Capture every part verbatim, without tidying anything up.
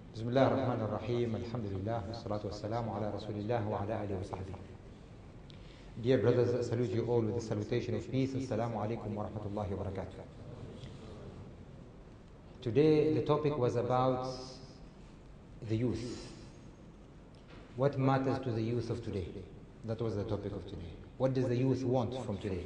بسم الله الرحمن الرحيم. الحمد لله والصلاة والسلام على رسول الله وعلى آله وصحبه. Dear brothers, I salute you all with the salutation of peace. Assalamu alaikum wa rahmatullahi wa barakatuh. Today the topic was about the youth. What matters to the youth of today? That was the topic of today. What does the youth want from today?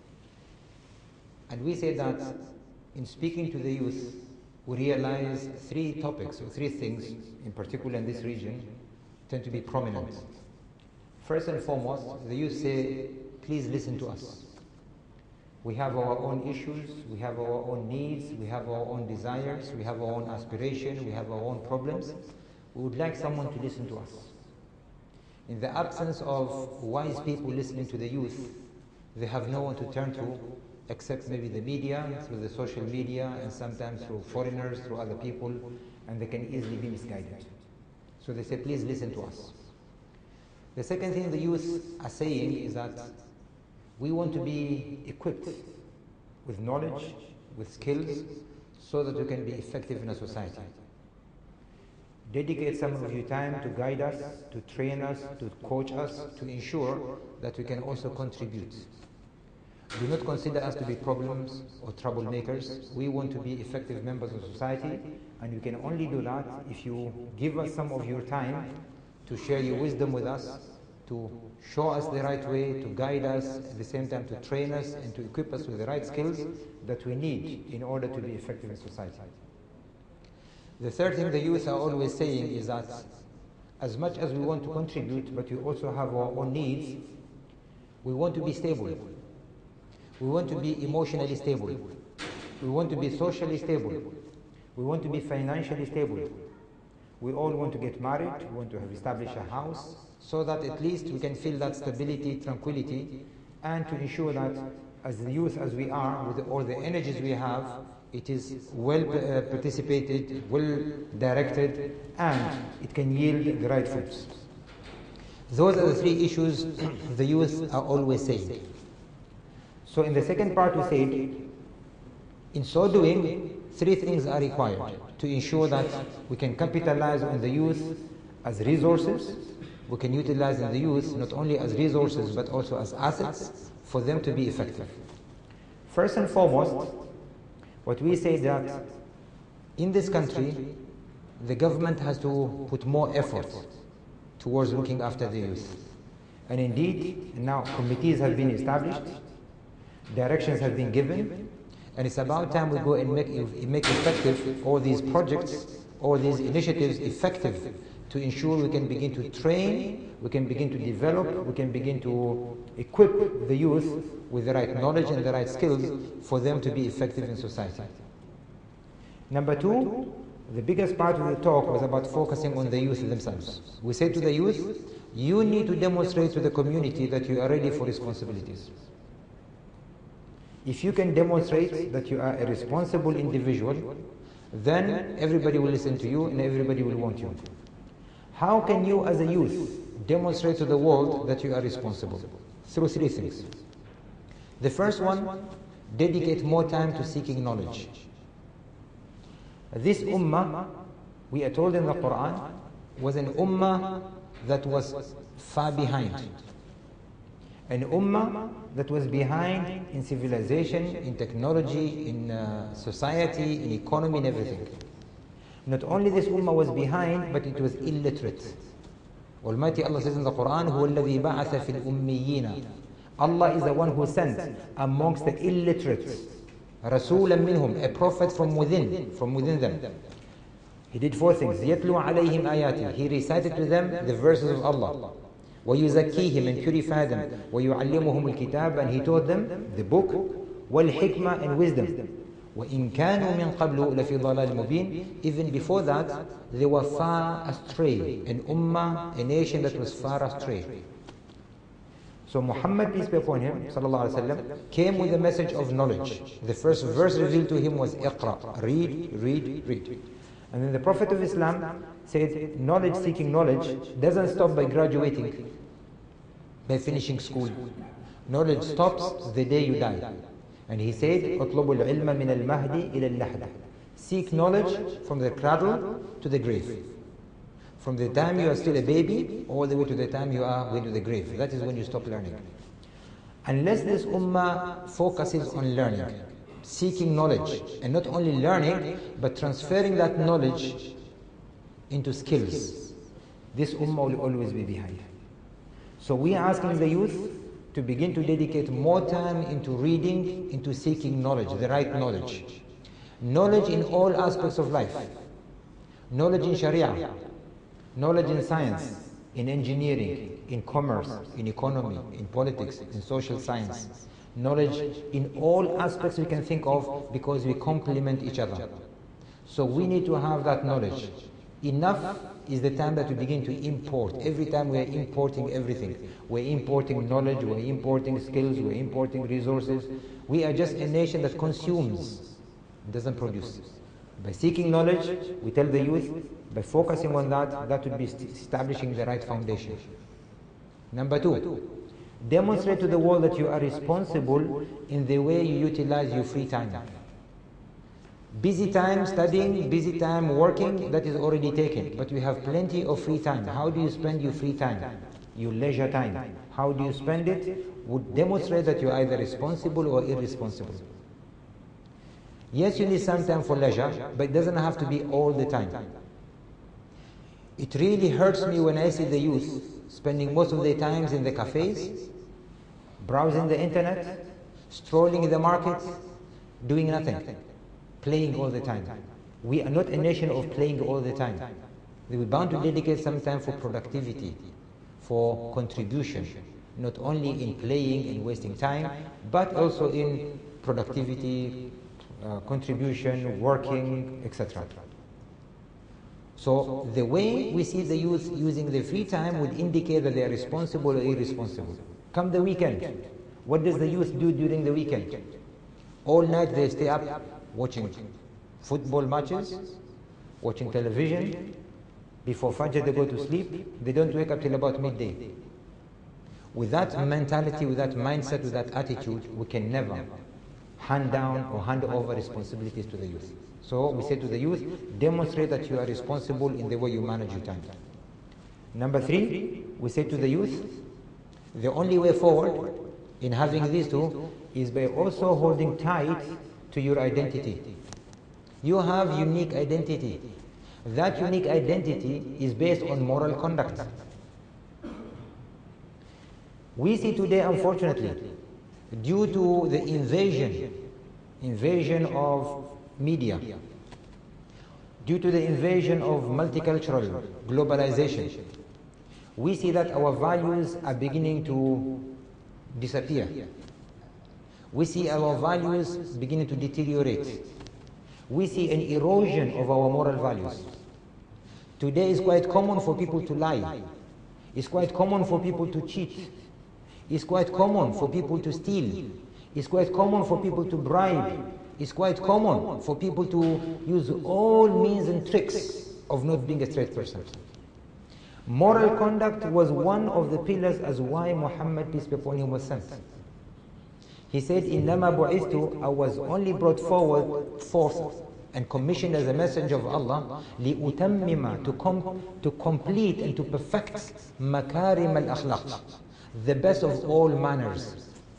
And we say that in speaking to the youth, we realize three topics or three things in particular in this region tend to be prominent. First and foremost, the youth say, please listen to us. We have our own issues, we have our own needs, we have our own desires, we have our own aspirations, we have our own problems. We would like someone to listen to us. In the absence of wise people listening to the youth, they have no one to turn to except maybe the media, through the social media, and sometimes through foreigners, through other people, and they can easily be misguided. So they say, please listen to us. The second thing the youth are saying is that we want to be equipped with knowledge, with skills, so that we can be effective in a society. Dedicate some of your time to guide us, to train us, to coach us, to ensure that we can also contribute. Do not consider us to be problems or troublemakers. We want to be effective members of society, and you can only do that if you give us some of your time to share your wisdom with us, to show us the right way, to guide us, at the same time to train us and to equip us with the right skills that we need in order to be effective in society. The third thing the youth are always saying is that as much as we want to contribute, but we also have our own needs, we want to be stable. We want to be emotionally stable. We want to be socially stable. We want to be financially stable. We all want to get married. We want to have established a house so that at least we can feel that stability, tranquility, and to ensure that as the youth as we are, with all the energies we have, it is well uh, participated, well directed, and it can yield the right fruits. Those are the three issues the youth are always saying. So in the second part we said, in so doing, three things are required to ensure that we can capitalize on the youth as resources. We can utilize the youth not only as resources but also as assets for them to be effective. First and foremost, what we say that in this country, the government has to put more effort towards looking after the youth. And indeed, now committees have been established, directions have been given, and it's about time we go and make, make effective all these projects, all these initiatives effective to ensure we can begin to train, we can begin to develop, we can begin to equip the youth with the right knowledge and the right skills for them to be effective in society. Number two, the biggest part of the talk was about focusing on the youth themselves. We say to the youth, you need to demonstrate to the community that you are ready for responsibilities. If you can demonstrate that you are a responsible individual, then everybody will listen to you and everybody will want you. How can you as a youth demonstrate to the world that you are responsible? Through three things. The first one, dedicate more time to seeking knowledge. This ummah, we are told in the Quran, was an ummah that was far behind. An ummah that was behind in civilization, in technology, in uh, society, in economy, and everything. Not only this ummah was behind, but it was illiterate. Almighty Allah says in the Quran, هُوَ الَّذِي بَعَثَ فِي الْأُمِّيِّينَ. Allah is the one who sent amongst the illiterates, رَسُولًا مِّنْهُمْ, a prophet from within, from within them. He did four things. يَتْلُو عَلَيْهِمْ آيَاتِهِ. He recited to them the verses of Allah. وَيُزَكِّيهِمْ, and purify them. وَيُعَلِّمُهُمُ الْكِتَابَ, and he taught them the book, وَالْحِكْمَةِ, and wisdom. وَإِنْ كَانُوا مِنْ قَبْلُ لَفِي ضَلَالٍ مُبِينٍ. Even before that, they were far astray. An ummah, a nation that was far astray. So Muhammad, peace be upon him, sallallahu alaihi wasallam, came with a message of knowledge. The first verse revealed to him was Iqra, read, read, read. And then the Prophet of Islam said, knowledge, seeking knowledge, doesn't stop by graduating, by finishing school. Knowledge stops the day you die. And he said, اطلبوا العلم من المهد إلى اللحد. Seek knowledge from the cradle to the grave. From the time you are still a baby, all the way to the time you are going to the grave. That is when you stop learning. Unless this ummah focuses on learning, seeking knowledge, and not only learning, but transferring that knowledge into skills, this ummah will always be behind. So we are asking the youth to begin to dedicate more time into reading, into seeking knowledge, the right knowledge. Knowledge in all aspects of life. Knowledge in Sharia, knowledge in science, in engineering, in commerce, in economy, in politics, in social science. Knowledge in all aspects we can think of, because we complement each other. So we need to have that knowledge. Enough is the time that we begin to import. Every time we are importing everything. We're importing knowledge, we're importing skills, we're importing resources. We are just a nation that consumes, doesn't produce. By seeking knowledge, we tell the youth, by focusing on that, that would be establishing the right foundation. Number two, demonstrate to the world that you are responsible in the way you utilize your free time. Busy time studying, busy time working, that is already taken. But we have plenty of free time. How do you spend your free time? Your leisure time. How do you spend it? Would demonstrate that you are either responsible or irresponsible. Yes, you need some time for leisure, but it doesn't have to be all the time. It really hurts me when I see the youth spending most of their times in the cafes, browsing the internet, strolling in the markets, doing nothing, playing all the time. We are not a nation of playing all the time. We are bound to dedicate some time for productivity, for contribution, not only in playing and wasting time, but also in productivity, uh, contribution, working, et cetera. So the way we see the youth using their free time would indicate that they are responsible or irresponsible. Come the weekend, what does the youth do during the weekend? All night they stay up watching football matches, watching television. Before Fajr they go to sleep. They don't wake up till about midday. With that mentality, with that mindset, with that attitude, we can never hand down or hand over responsibilities to the youth. So we say to the youth, demonstrate that you are responsible in the way you manage your time. Number three, we say to the youth, the only way forward in having these two is by also holding tight to your identity. You have unique identity. That unique identity is based on moral conduct. We see today, unfortunately, due to the invasion, invasion of media, due to the invasion of multicultural globalization, we see that our values are beginning to disappear. We see our values beginning to deteriorate. We see an erosion of our moral values. Today it's quite common for people to lie. It's quite common for people to cheat. It's quite common for people to steal. It's quite common for people to bribe. It's quite common for people to use all means and tricks of not being a straight person. Moral conduct was one of the pillars as why Muhammad, peace be upon him, was sent. He said, إِنَّمَا بُعِثْتُ, I was only brought forward, forth, and commissioned as a messenger of Allah, لِأُتَمِّمَ, to, com to complete and to perfect مَكَارِمَ الْأَخْلَاقِ, the best of all manners.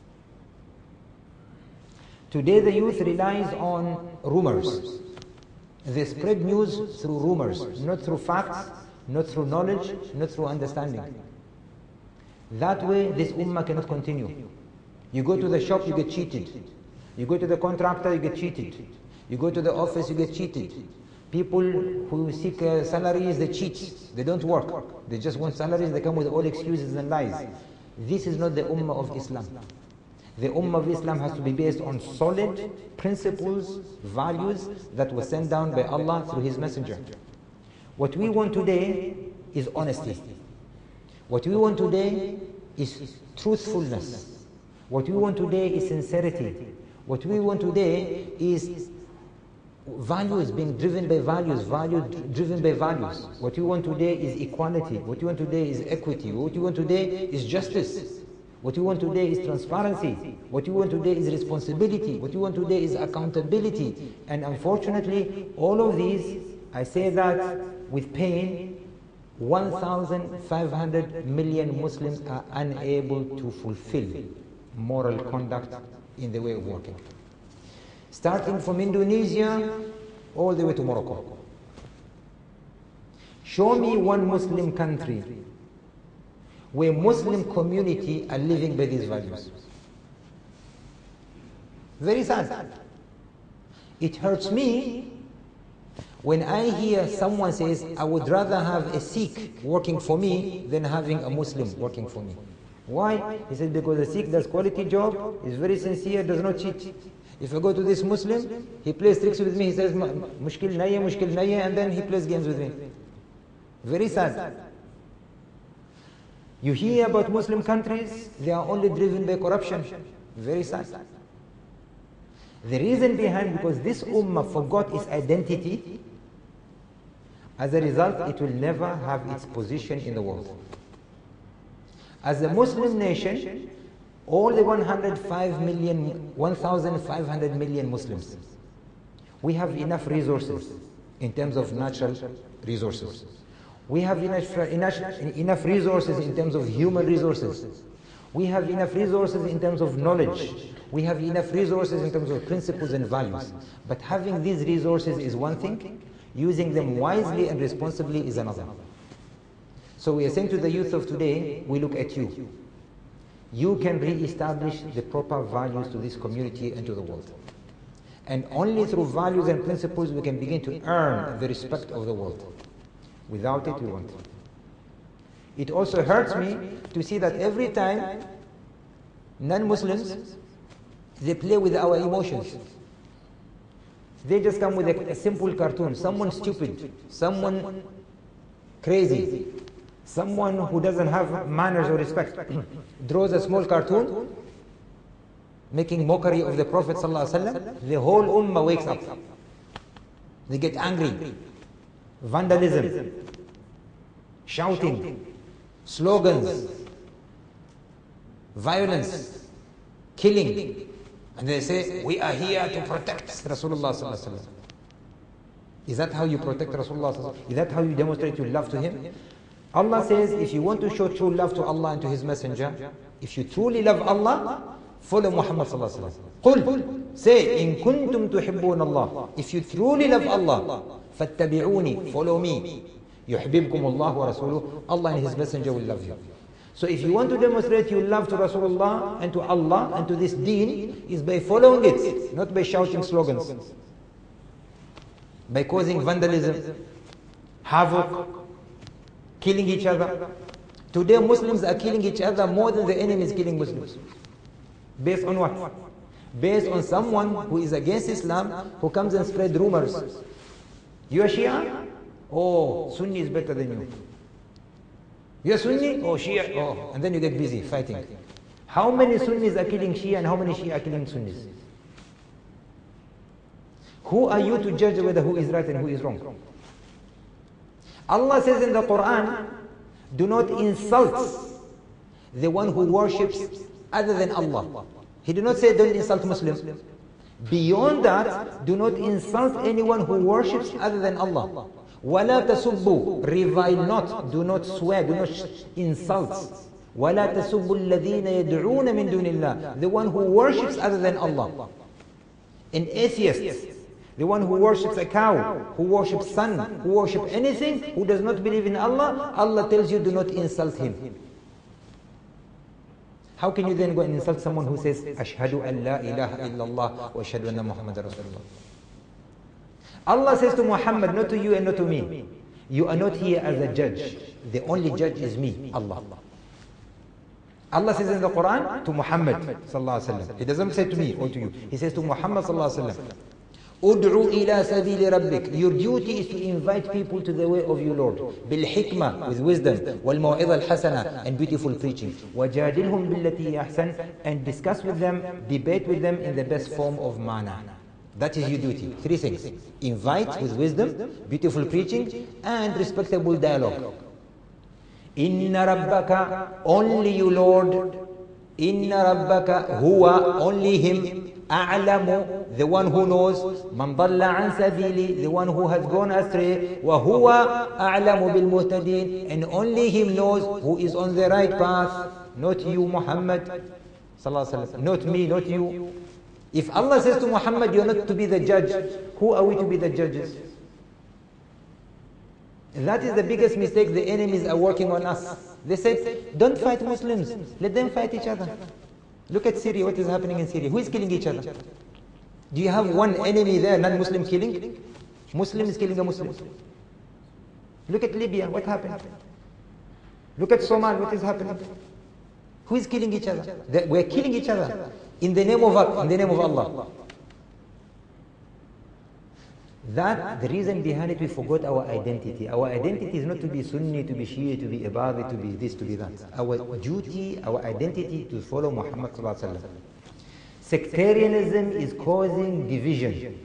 Today the youth relies on rumors. They spread news through rumors, not through facts, not through knowledge, not through understanding. That way this ummah cannot continue. You go to the shop, you get cheated. You go to the contractor, you get cheated. You go to the office, you get cheated. People who seek uh, salaries, they cheat. They don't work. They just want salaries, they come with all excuses and lies. This is not the ummah of Islam. The ummah of Islam has to be based on solid principles, values that were sent down by Allah through His Messenger. What we want today is honesty. What we want today is truthfulness. What we want today is sincerity. What we want today is values being driven by values, values driven by values. What we want today is equality. What we want today is equity. What we want today is justice. What we want today is transparency. What we want today is responsibility. What we want today is accountability. And unfortunately, all of these, I say that with pain, one thousand five hundred million Muslims are unable to fulfill moral conduct in the way of working. Starting from Indonesia all the way to Morocco. Show me one Muslim country where Muslim community are living by these values. Very sad. It hurts me when I hear someone says, I would rather have a Sikh working for me than having a Muslim working for me. Why? He said, because the Sikh does quality job, is very sincere, does not cheat. If I go to this Muslim, he plays tricks with me, he says, mushkil naye, mushkil naye, and then he plays games with me. Very sad. You hear about Muslim countries, they are only driven by corruption. Very sad. The reason behind, because this ummah forgot its identity, as a result, it will never have its position in the world. As a Muslim nation, all the one hundred five million, one thousand five hundred million Muslims, we have enough resources in terms of natural resources. We have enough, enough, enough resources in terms of human resources. We have enough resources in terms of knowledge. We have enough resources in terms of principles and values. But having these resources is one thing, using them wisely and responsibly is another. So we are saying to the youth of today, we look at you. You can re-establish the proper values to this community and to the world. And only through values and principles we can begin to earn the respect of the world. Without it, we won't. It also hurts me to see that every time non-Muslims, they play with our emotions. They just come with a, a simple cartoon, someone stupid, someone crazy, someone who doesn't have manners or respect, draws a small cartoon, making mockery of the Prophet ﷺ, the whole ummah wakes up. They get angry. Vandalism, shouting, slogans, violence, killing. And they say, we are here to protect Rasulullah sallallahu alaihi wasallam. Is that how you protect Rasulullah sallallahu alaihi wasallam? Is that how you demonstrate your love to him? Allah says, if you want to show true love to Allah and to His Messenger, if you truly love Allah, follow Muhammad sallallahu alaihi wasallam. Qul, say, in kuntum tuhibbun Allah. If you truly love Allah, fattabi'uni, follow me. Yuhibbukum Allah wa rasuluh. Allah and His Messenger will love you. So if you want to demonstrate your love to Rasulullah and to Allah and to this deen, is by following it, not by shouting slogans, by causing vandalism, havoc, killing each other. Today Muslims are killing each other more than the enemy is killing Muslims. Based on what? Based on someone who is against Islam, who comes and spread rumors. You are Shia? Oh, Sunni is better than you. You are Sunni? Oh, Shia. Oh, and then you get busy fighting. How many Sunnis are killing Shia and how many Shia are killing Sunnis? Who are you to judge whether who is right and who is wrong? Allah says in the Quran, do not insult the one who worships other than Allah. He did not say don't insult Muslims. Beyond that, do not insult anyone who worships other than Allah. وَلَا تَسُبُّوا, revile not, do not swear, do not insult. وَلَا تَسُبُّوا الَّذِينَ يَدْعُونَ مِن دُونِ اللَّهِ, the one who worships other than Allah. An atheist, the one who worships a cow, who worships sun, who worships anything, who does not believe in Allah, Allah tells you do not insult him. How can you then go and insult someone who says, Ashhadu an la ilaha illallah wa ashhadu anna Muhammad Rasulullah? Allah says to Muhammad, not to you and not to me, you are not here as a judge. The only judge is me, Allah. Allah says in the Quran to Muhammad sallallahu alaihi wasallam. He doesn't say to me or to you. He says to Muhammad sallallahu alaihi wasallam, Ud'u ila sabili rabbik. Your duty is to invite people to the way of your Lord. Bil hikmah, with wisdom. Wal maw'idha al hasana, and beautiful preaching. Wajadilhum billati ahsan, and discuss with them, debate with them in the best form of manner. That is your duty. Three things. Invite with wisdom, beautiful preaching, and respectable dialogue. Inna rabbaka, only you Lord. Inna rabbaka huwa, only him. أعلم, the one who knows, من ضل عن سبيلي, the one who has gone astray, وهو أعلم بالمهتدين, and only him knows who is on the right path, not you Muhammad sallallahu alaihi wasallam, not me, not you. If Allah says to Muhammad, you are not to be the judge, who are we to be the judges? That is the biggest mistake the enemies are working on us. They said, don't fight Muslims, let them fight each other. Look at Syria, what is happening in Syria? Who is killing each other? Do you have one enemy there, non-Muslim killing? Muslim is killing a Muslim. Look at Libya, what happened? Look at Somalia, what is happening? Who is killing each other? They, we're killing each other. In the name of in the name of Allah. That, the reason behind it, we forgot our identity. Our identity is not to be Sunni, to be Shia, to be Ibadi, to be this, to be that. Our duty, our identity to follow Muhammad sallallahu alaihi wasallam. Sectarianism is causing division.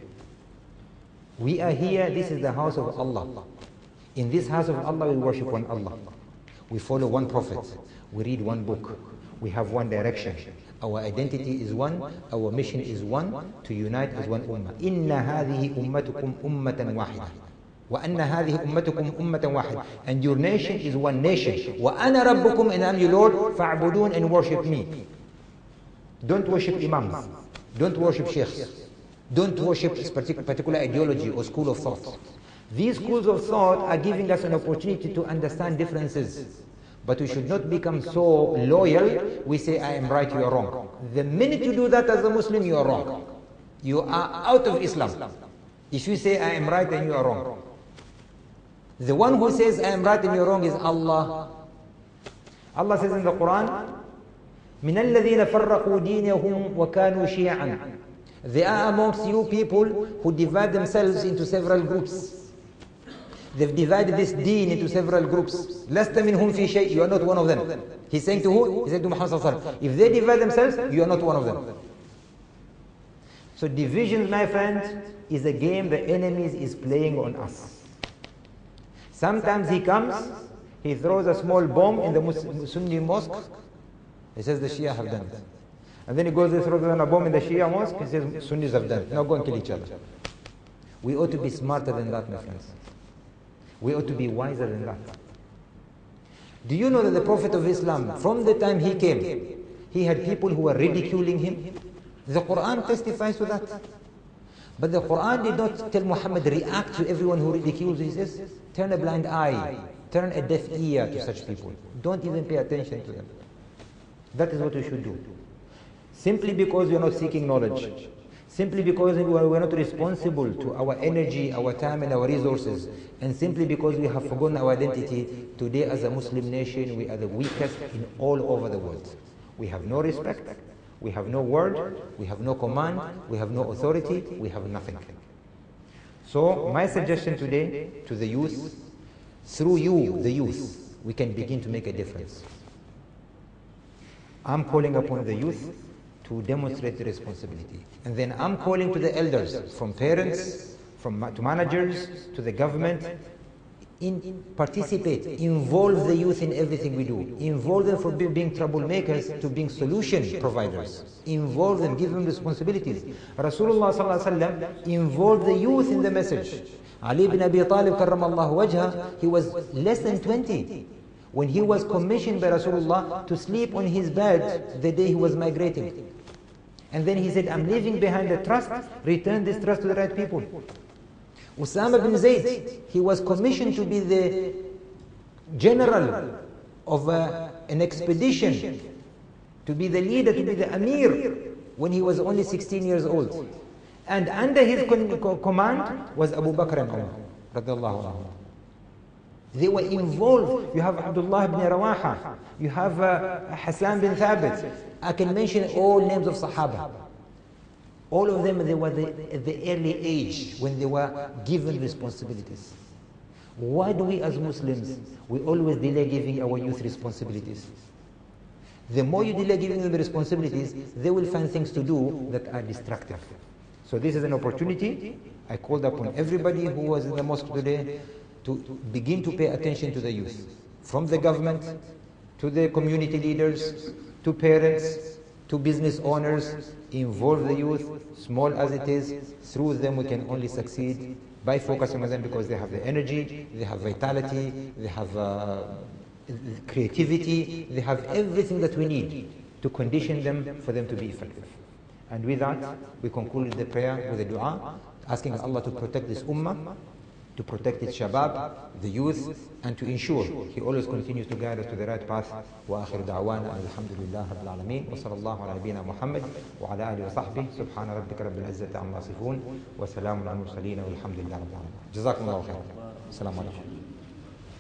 We are here, this is the house of Allah. In this house of Allah, we worship one Allah. We follow one Prophet. We read one book. We have one direction. Our identity is one, our mission is one, to unite as one ummah. إِنَّ هَذِهِ أُمَّتُكُمْ أُمَّةً وَاحِدًا وَأَنَّ هَذِهِ أُمَّتُكُمْ أُمَّةً وَاحِدًا. And your nation is one nation. وَأَنَا رَبُّكُمْ, and I am your Lord, فَاعْبُدُونَ, and worship me. Don't worship imams. Don't worship sheikhs. Don't worship a particular ideology or school of thought. These schools of thought are giving us an opportunity to understand differences. But we should not become so loyal, we say, I am right, you are wrong. The minute you do that as a Muslim, you are wrong. You are out of Islam. If you say, I am right, then you are wrong. The one who says, I am right and you are wrong is Allah. Allah says in the Quran, مِنَ الَّذِينَ فَرَّقُوا دِينَهُمْ وَكَانُوا شِيَعًا. They are amongst you people who divide themselves into several groups. They've divided this deen into several groups. لَسْتَ مِنْهُمْ فِي شَيْءٍ. You are not one of them. He's saying to who? He's saying to Muhammad sallallahu alaihi wasallam. If they divide themselves, you are not one of them. So divisions, my friend, is a game the enemy is playing on us. Sometimes he comes, he throws a small bomb in the Sunni mosque. He says the Shia have done it. And then he goes and throws a bomb in the Shia mosque. He says Sunnis have done it. Now go and kill each other. We ought to be smarter than that, my friends. We ought to be wiser than that. Do you know that the Prophet of Islam, from the time he came, he had people who were ridiculing him? The Quran testifies to that. But the Quran did not tell Muhammad, react to everyone who ridicules. He says, turn a blind eye, turn a deaf ear to such people. Don't even pay attention to them. That is what we should do. Simply because we are not seeking knowledge. Simply because we are not responsible to our energy, our time and our resources, and simply because we have forgotten our identity, today as a Muslim nation, we are the weakest in all over the world. We have no respect, we have no word, we have no command, we have no authority, we have nothing. So my suggestion today to the youth, through you, the youth, we can begin to make a difference. I'm calling upon the youth to demonstrate the responsibility. And then I'm calling to the elders, from parents, from to managers, to the government, in, participate, involve the youth in everything we do. Involve them from being troublemakers to being solution providers. Involve them, give them responsibilities. Rasulullah sallallahu alaihi wasallam involved the youth in the message. Ali ibn Abi Talib karramallahu wajha, he was less than twenty when he was commissioned by Rasulullah to sleep on his bed the day he was migrating. And then he said, I'm leaving behind a trust, return this trust to the right people. Usama bin Zayd, he was commissioned to be the general of a, an expedition, to be the leader, to be the Amir, when he was only sixteen years old. And under his command was Abu Bakr and Umar, radiallahu anhu. They were involved. You have Abdullah ibn Rawaha, you have uh, Hassan bin Thabit. I can mention all names of Sahaba. All of them, they were the, at the early age when they were given responsibilities. Why do we as Muslims, we always delay giving our youth responsibilities? The more you delay giving them responsibilities, they will find things to do that are destructive. So this is an opportunity. I called upon everybody who was in the mosque today to begin to pay attention to the youth. From the government, to the community leaders, to parents, to business owners, involve the youth, small as it is. Through them we can only succeed by focusing on them, because they have the energy, they have vitality, they have uh, creativity, they have everything that we need to condition them for them to be effective. And with that, we conclude the prayer with a dua, asking Allah to protect this ummah, to protect its shabab, the youth, and to ensure He always continues to guide us to the right path. وآخر دعوانا الحمد لله رب العالمين وصلى الله على نبينا محمد وعلى آله وصحبه سبحان ربك رب العزة عما يصفون وسلام على المرسلين والحمد لله رب العالمين. جزاكم الله خيرا. السلام عليكم.